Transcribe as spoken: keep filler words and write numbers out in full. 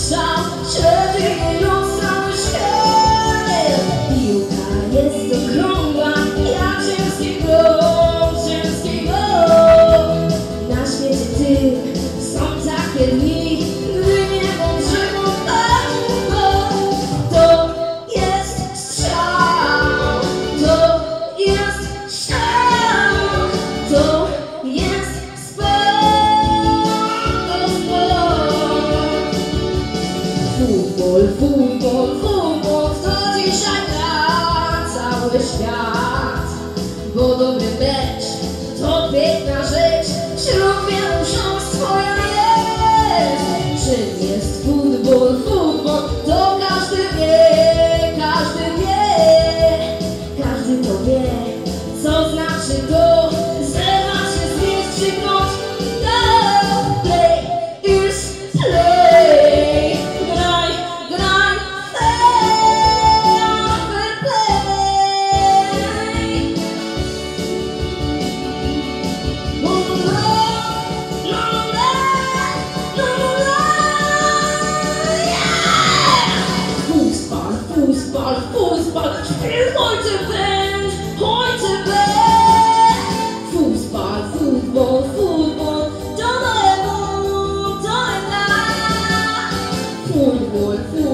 strzał, średni rozstały się. Piłka jest okrągła, jak ziemski gol, ziemski gol. Na świecie tym są takie dni, gdy niebo brzegu pełno. To jest strzał, to jest strzał, to jest sport, sport. Futbol, futbol, futbol, to dzisiaj gra cały świat. Bo dobry mecz to piękna rzecz, wśród wielu książ twoja jest. Czym jest futbol, futbol, to każdy wie, każdy wie, każdy to wie, co znaczy to, że ma się zmieść, krzyknąć go, play is play, graj, graj, fair play. Fußball, Fußball, Fußball, spielt heute Band, heute Band. Fußball, Football, Football, don't ever, don't ever. Football, Football.